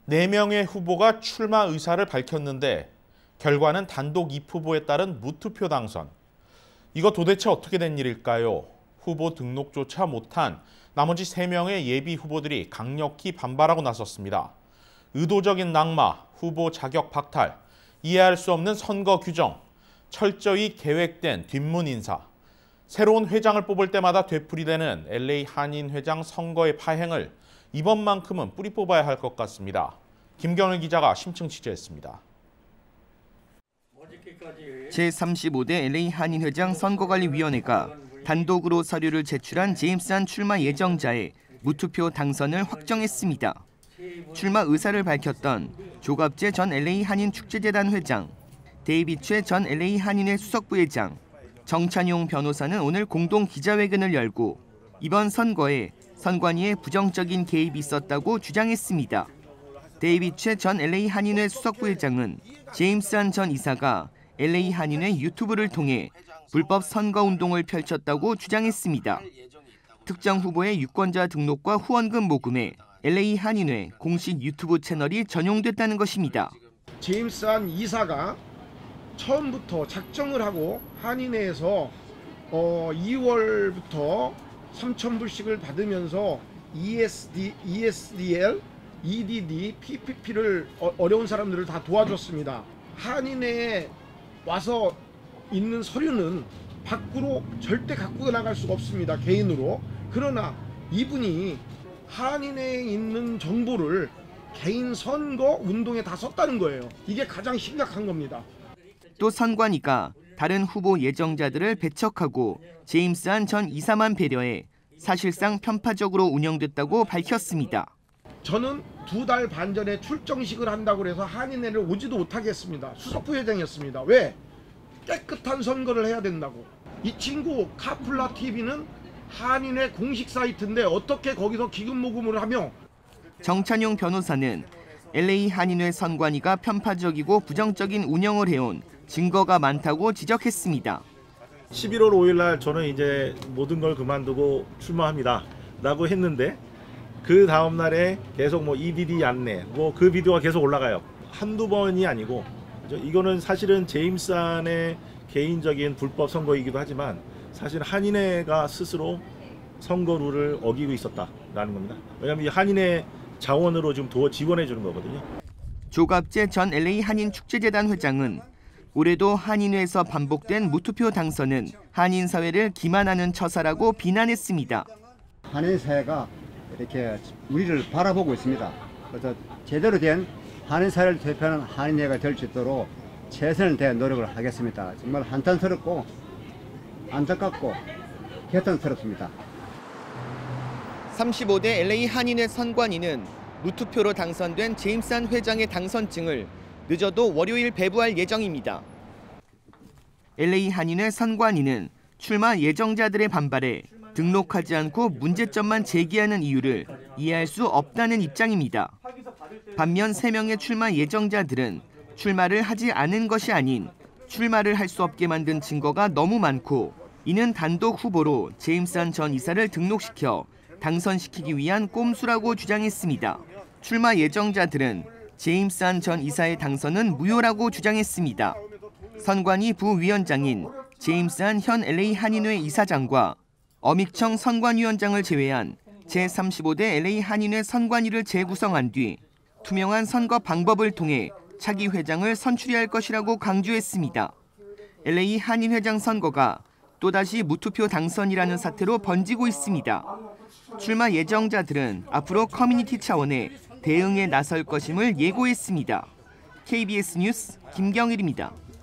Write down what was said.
4명의 후보가 출마 의사를 밝혔는데 결과는 단독 2후보에 따른 무투표 당선. 이거 도대체 어떻게 된 일일까요? 후보 등록조차 못한 나머지 3명의 예비 후보들이 강력히 반발하고 나섰습니다. 의도적인 낙마, 후보 자격 박탈, 이해할 수 없는 선거 규정, 철저히 계획된 뒷문 인사. 새로운 회장을 뽑을 때마다 되풀이되는 LA 한인 회장 선거의 파행을 이번만큼은 뿌리 뽑아야 할 것 같습니다. 김경일 기자가 심층 취재했습니다. 제35대 LA 한인 회장 선거관리위원회가 단독으로 서류를 제출한 제임스 한 출마 예정자의 무투표 당선을 확정했습니다. 출마 의사를 밝혔던 조갑재 전 LA 한인 축제재단 회장, 데이빗 최 전 LA 한인회 수석부회장, 정찬용 변호사는 오늘 공동 기자회견을 열고 이번 선거에 선관위의 부정적인 개입이 있었다고 주장했습니다. 데이빗 최 전 LA 한인회 수석부회장은 제임스 한 전 이사가 LA 한인회 유튜브를 통해 불법 선거운동을 펼쳤다고 주장했습니다. 특정 후보의 유권자 등록과 후원금 모금에 LA 한인회 공식 유튜브 채널이 전용됐다는 것입니다. 제임스 한 이사가 처음부터 작정을 하고 한인회에서 2월부터 3,000불씩을 받으면서 ESDL, EDD, PPP를 어려운 사람들을 다 도와줬습니다. 한인회에 와서 있는 서류는 밖으로 절대 갖고 나갈 수가 없습니다. 개인으로. 그러나 이분이 한인회에 있는 정보를 개인 선거 운동에 다 썼다는 거예요. 이게 가장 심각한 겁니다. 또 선관위가 다른 후보 예정자들을 배척하고 제임스 한 전 이사만 배려해 사실상 편파적으로 운영됐다고 밝혔습니다. 저는 2달 반 전에 출정식을 한다고 해서 한인회를 오지도 못하게 했습니다. 수석부회장이었습니다. 왜? 깨끗한 선거를 해야 된다고. 이 친구 카플라 TV는 한인회 공식 사이트인데 어떻게 거기서 기금 모금을 하며. 정찬용 변호사는 LA 한인회 선관위가 편파적이고 부정적인 운영을 해온 증거가 많다고 지적했습니다. 11월 5일 날 저는 이제 모든 걸 그만두고 출마합니다 라고 했는데 그 다음 날에 계속 EDD 안내 그 비디오가 계속 올라가요. 한두 번이 아니고 이거는 사실은 제임스 한의 개인적인 불법 선거이기도 하지만 사실 한인회가 스스로 선거 룰을 어기고 있었다라는 겁니다. 왜냐하면 이 한인회 자원으로 지금 지원해 주는 거거든요. 조갑재 전 LA 한인 축제재단 회장은 올해도 한인회에서 반복된 무투표 당선은 한인 사회를 기만하는 처사라고 비난했습니다. 한인 사회가 이렇게 우리를 바라보고 있습니다. 그래서 제대로 된 한인 사회를 대표하는 한인회가 될 수 있도록 최선을 다해 노력을 하겠습니다. 정말 한탄스럽고 안타깝고 개탄스럽습니다. 35대 LA 한인회 선관위는 무투표로 당선된 제임스 한 회장의 당선증을 늦어도 월요일 배부할 예정입니다. LA 한인회 선관위는 출마 예정자들의 반발에 등록하지 않고 문제점만 제기하는 이유를 이해할 수 없다는 입장입니다. 반면 3명의 출마 예정자들은 출마를 하지 않은 것이 아닌 출마를 할 수 없게 만든 증거가 너무 많고 이는 단독 후보로 제임스 한 전 이사를 등록시켜 당선시키기 위한 꼼수라고 주장했습니다. 출마 예정자들은 제임스 한 전 이사의 당선은 무효라고 주장했습니다. 선관위 부위원장인 제임스 한 현 LA 한인회 이사장과 어믹청 선관위원장을 제외한 제35대 LA 한인회 선관위를 재구성한 뒤 투명한 선거 방법을 통해 차기 회장을 선출할 것이라고 강조했습니다. LA 한인회장 선거가 또다시 무투표 당선이라는 사태로 번지고 있습니다. 출마 예정자들은 앞으로 커뮤니티 차원의 대응에 나설 것임을 예고했습니다. KBS 뉴스 김경일입니다.